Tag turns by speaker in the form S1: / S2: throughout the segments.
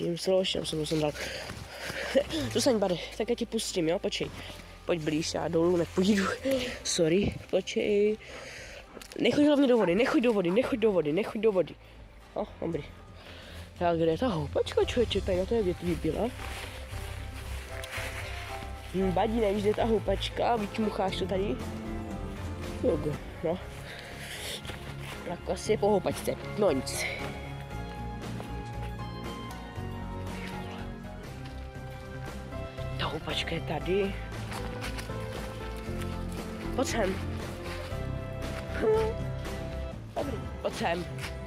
S1: Složím jsem dal. Zůstaň, Bary, tak já ti pustím, jo, počkej. Pojď blíž, já dolů nepůjdu. Sorry, počkej. Nechoď hlavně do vody, nechoď do vody. No, dobrý. Tak kde je ta houpačka, člověče, tady na té větví byla. Badí, nevíš, kde je ta houpačka, vyčmucháš to tady. Jogo, no. Tak asi je po houpačce, no nic. Ta houpačka je tady. Pojď sem. Dobrý, pojď sem.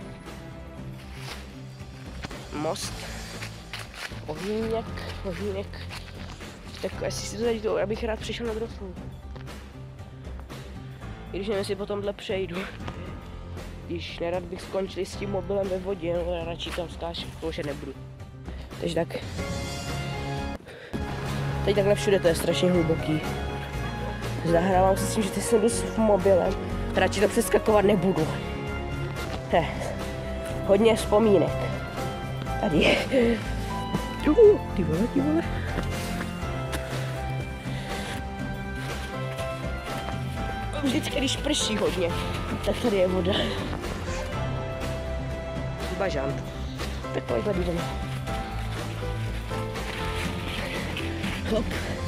S1: Most. Ohýnek. Tak jestli si to tady to, já bych rád přišel na drofu. I když nevím, jestli po tomhle přejdu. Když nerad bych skončil s tím mobilem ve vodě, no radši tam skáču, to už nebudu. Takže tak. Teď takhle všude to je strašně hluboký. Zahrávám se s tím, že teď jsem jdu s mobilem. Radši to přeskakovat nebudu. Hodně vzpomínek. Tady. Ty vole. Vždycky, když prší hodně, tak tady je voda. Bažant. Tak pojď tady jdeme. Hop.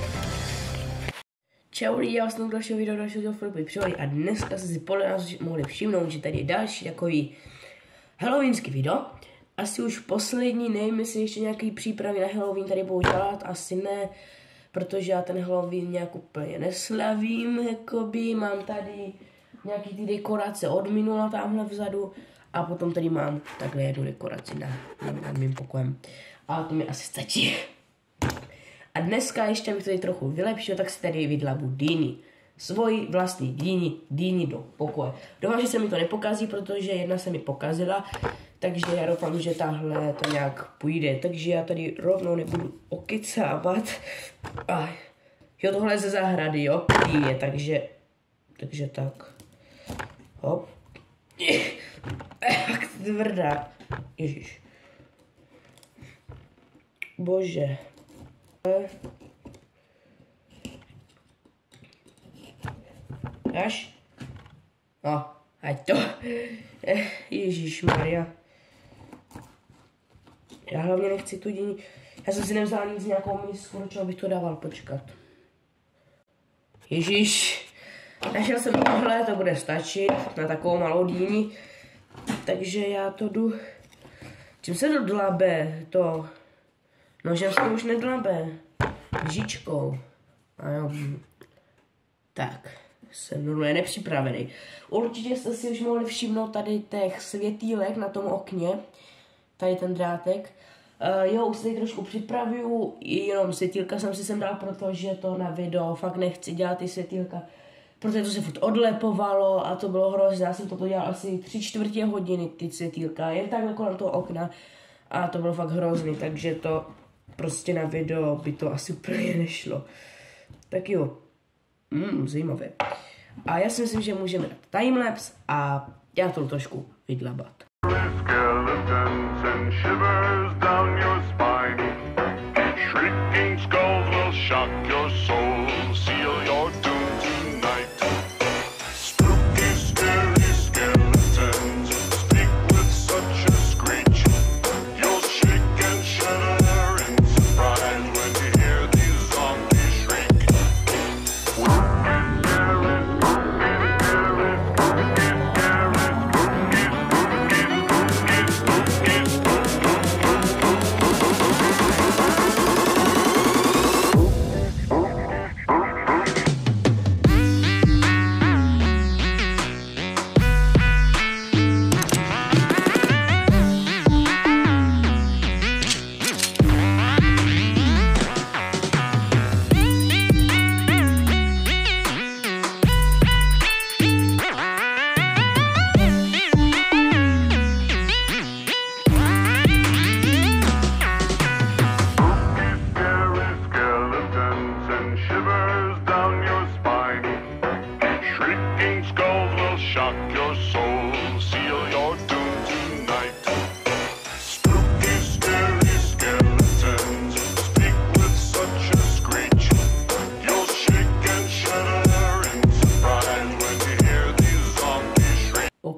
S1: Čau lidi, já jsem dalšího videa, dalšího Filipy Přihody a dneska jste si podle nás mohli všimnout, že tady je další takový halloweenský video. Asi už poslední, nevím, jestli ještě nějaký přípravy na Halloween tady budou dělat, asi ne, protože já ten Halloween nějak úplně neslavím, jakoby, mám tady nějaký ty dekorace od minula tamhle vzadu a potom tady mám takhle jednu dekoraci nad mým pokojem a to mi asi stačí. A dneska ještě, abych tady trochu vylepšil, tak si tady vydlabu dýni. Svoji vlastní dýni do pokoje. Doufám, že se mi to nepokazí, protože jedna se mi pokazila, takže já doufám, že tahle to nějak půjde. Takže já tady rovnou nebudu okecávat. Jo, tohle je ze zahrady, jo, dýně, takže tak. Hop. Jak tvrdá. Ježiš. Bože. Až? No, ať to. Ježišmarja. Já hlavně nechci tu dýni. Já jsem si nevzal nic nějakou misku, do čeho bych to dával, počkat. Ježíš. Našel jsem tohle, to bude stačit na takovou malou dýni. Takže já to jdu. Čím se to dlabe? To. Nožem se to už nedlabe. Lžičkou. A jo. Tak. Jsem normálně nepřipravený. Určitě jste si už mohli všimnout tady těch světýlek na tom okně. Tady ten drátek. Jo, už se tady trošku připravuju. Jenom světýlka jsem si sem dal, protože to na video fakt nechci dělat ty světýlka. Protože to se furt odlepovalo a to bylo hrozné. Já jsem toto dělal asi 3/4 hodiny ty světýlka. Jen takhle kolem toho okna. A to bylo fakt hrozný, takže to prostě na video by to asi úplně nešlo. Tak jo. Zajímavé. A já si myslím, že můžeme dát timelapse a já to trošku vydlabat.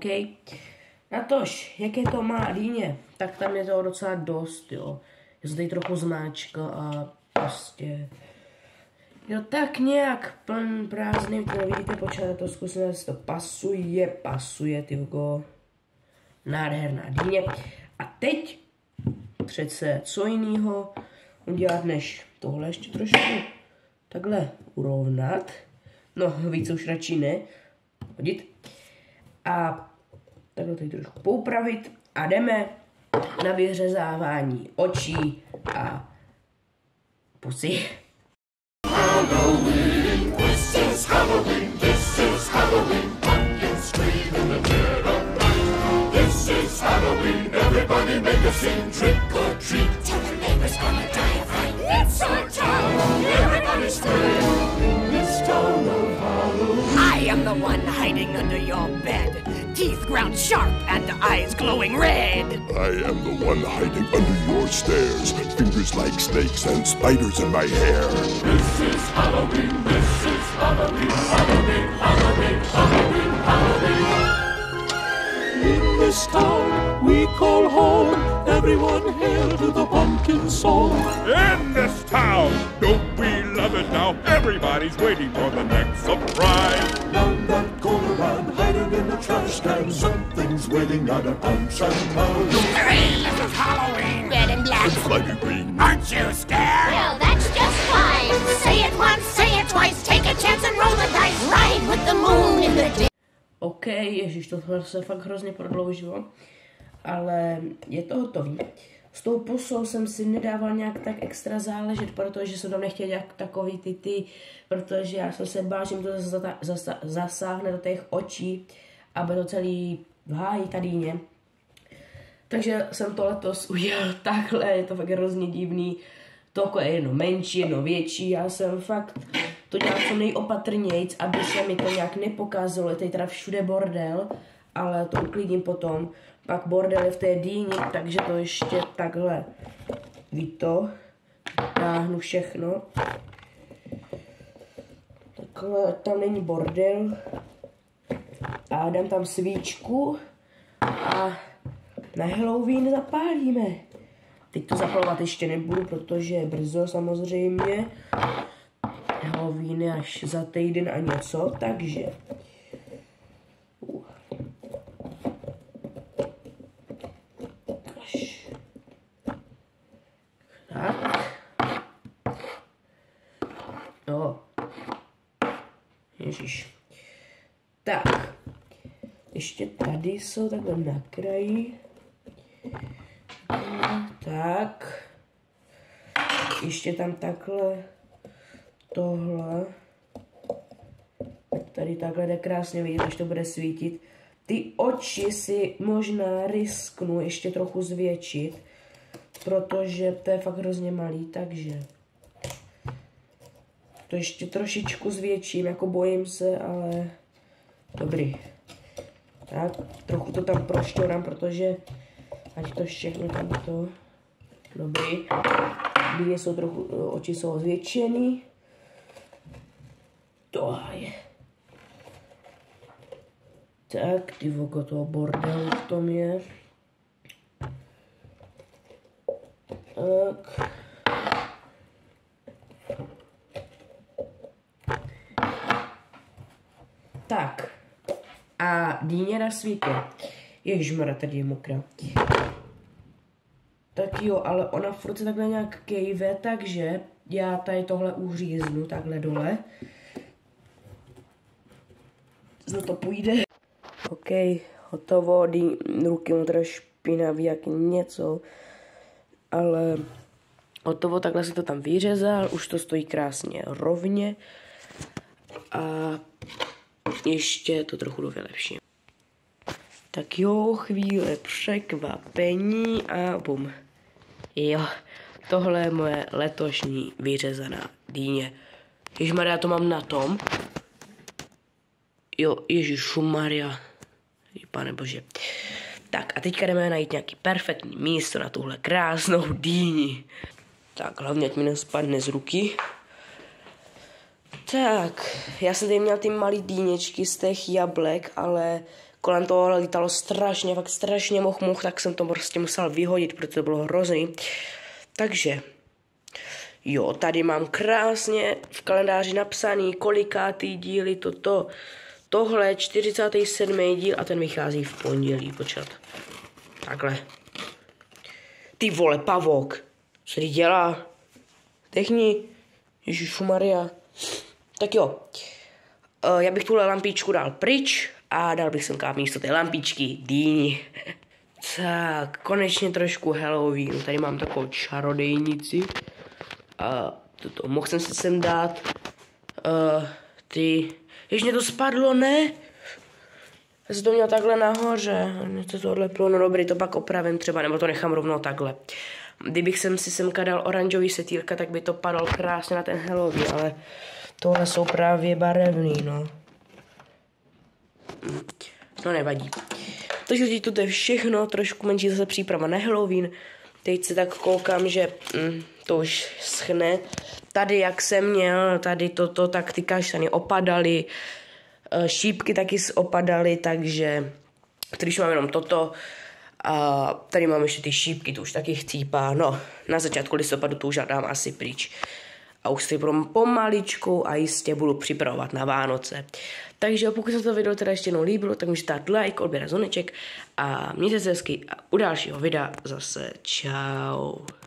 S1: OK. Natož, jaké to má dýně, tak tam je toho docela dost, jo. Je to tady trochu zmáčka a prostě... Jo, tak nějak pln prázdný, to vidíte, počátek to zkusím, to pasuje, tyvko. Nádherná dýně. A teď přece co jiného udělat, než tohle ještě trošku takhle urovnat. No, víc už radši ne. Hodit. A takhle tady trošku poupravit. A jdeme na vyřezávání očí a pusy.
S2: Halloween, this is Halloween, this is Halloween, pumpkins scream in the dead of night. This is Halloween, everybody make a scene, trick or treat, tell the neighbors gonna die of fright. It's our town, everybody scream, in this town of Halloween.
S3: I am the one hiding under your bed, teeth ground sharp and eyes glowing red.
S2: I am the one hiding under your stairs, fingers like snakes and spiders in my hair. This is Halloween, this is Halloween, Halloween, Halloween, Halloween, Halloween. In this town we call home, everyone hail to the pumpkin song.
S4: In this town, don't we love it now? Everybody's waiting for the next surprise.
S2: Down that corner I'm hiding in the trash can, something's waiting at a pumpkin town.
S3: Hooray, this is Halloween! Red and black.
S2: It's slimy green.
S3: Aren't you scared?
S5: Well, that's just fine. Say it once, say it twice, take a chance and roll the dice. Ride with the moon in the day.
S1: OK, ježiš, tohle se fakt hrozně prodloužilo, ale je to hotový. S tou pusou jsem si nedával nějak tak extra záležet, protože jsem tam nechtěl dělat takový ty, protože já jsem se bál, že mi to zasáhne do těch očí, aby to celý v háji ta dýně. Takže jsem to letos udělal takhle, je to fakt hrozně divný. To je jedno menší, jedno větší, já jsem fakt to dělal co nejopatrnějc, aby se mi to nějak nepokázalo, je tady teda všude bordel, ale to uklidím potom. Pak bordel je v té dýni, takže to ještě takhle táhnu všechno. Takhle, tam není bordel. A dám tam svíčku a na Halloween zapálíme. Teď to zapalovat ještě nebudu, protože je brzo samozřejmě. Halloween je až za týden a něco, takže... Tak. No. Ježiš. Tak. Ještě tady jsou takhle na kraji. Tak. Ještě tam takhle. Tohle. Tady takhle jde krásně vidět, až to bude svítit. Ty oči si možná risknu ještě trochu zvětšit, protože to je fakt hrozně malý, takže to ještě trošičku zvětším, jako bojím se, ale dobrý. Tak, trochu to tam prošťorám, protože ať to všechno tam to, dobrý. Dýně jsou trochu, oči jsou zvětšený. To je. Tak, ty voko, toho bordelu v tom je. Tak. Tak. A dýně na světě. Ježmara, tady je mokrá. Tak jo, ale ona furt se takhle nějak kejve, takže já tady tohle uříznu takhle dole. Zno to půjde. OK, hotovo, ruky mám teda špinavý jak něco, ale hotovo, takhle si to tam vyřezal, už to stojí krásně rovně a ještě to trochu dovylepším. Tak jo, chvíle překvapení a bum. Jo, tohle je moje letošní vyřezaná dýně. Ježmarja, já to mám na tom. Jo, ježišumarja. Pane bože. Tak a teďka jdeme najít nějaký perfektní místo na tuhle krásnou dýni. Tak, hlavně ať mi nespadne z ruky. Tak, já jsem tady měl ty malý dýněčky z těch jablek, ale kolem toho lítalo strašně, fakt strašně moh, tak jsem to prostě musel vyhodit, protože to bylo hrozný. Takže, jo, tady mám krásně v kalendáři napsaný, kolikátý díly tohle 47. díl a ten vychází v pondělí, počkat. Takhle. Ty vole, pavouk. Co tady dělá? Techni. Ježišumaria. Tak jo. Já bych tuhle lampičku dal pryč a dal bych sem místo té lampičky dýni. Tak, konečně trošku Halloween. Tady mám takovou čarodejnici. A mohl jsem si sem dát Jež mě to spadlo, ne? Já jsem to měl takhle nahoře. Mě to tohle bylo, no dobrý, to pak opravím třeba, nebo to nechám rovnou takhle. Kdybych jsem si semka dal oranžový setýlka, tak by to padalo krásně na ten Halloween, ale tohle jsou právě barevný, no. No nevadí. Takže teď to je všechno, trošku menší zase příprava na Halloween. Teď se tak koukám, že to už schne. Tady, jak jsem měl, tady toto, tak ty kaštany opadaly, šípky taky opadaly, takže když mám jenom toto, a tady mám ještě ty šípky, to už taky chcípá, no, na začátku listopadu to už dám asi pryč. A už si budu pomaličku a jistě budu připravovat na Vánoce. Takže pokud se to video teda ještě jednou líbilo, tak můžete dát like, odběr a zvoneček a mějte se hezky a u dalšího videa zase čau.